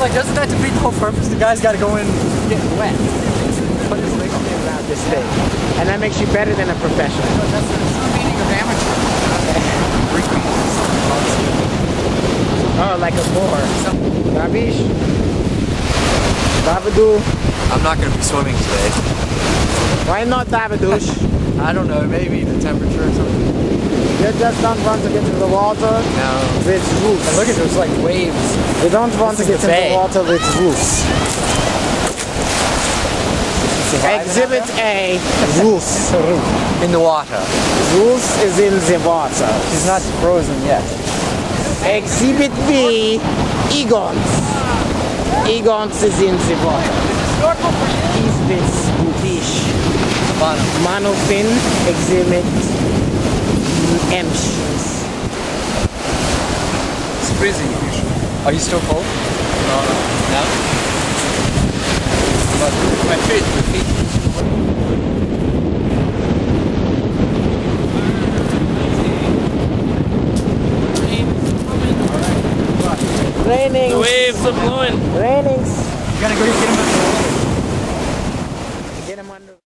like, doesn't that defeat the whole purpose? The guy's got to go in and get wet. Put his legs around this thing. And that makes you better than a professional. But that's the true meaning of amateur. Oh, like a boar. Davish. Davadu. I'm not going to be swimming today. Why not Davadush? I don't know, maybe the temperature or something. You just don't want to get into the water No. with roofs. And look at those like waves. You don't want to get into the water with roofs. Exhibit A, roofs. In the water. Roofs is in the water. She's not frozen yet. Exhibit B, Egons. Egons is in the water. Is this fish? Manofin, exhibit Emsh. It's freezing fish. Are you still cold? No? But my feet. Raining. The waves are blowing. Rainings. You gotta go get him.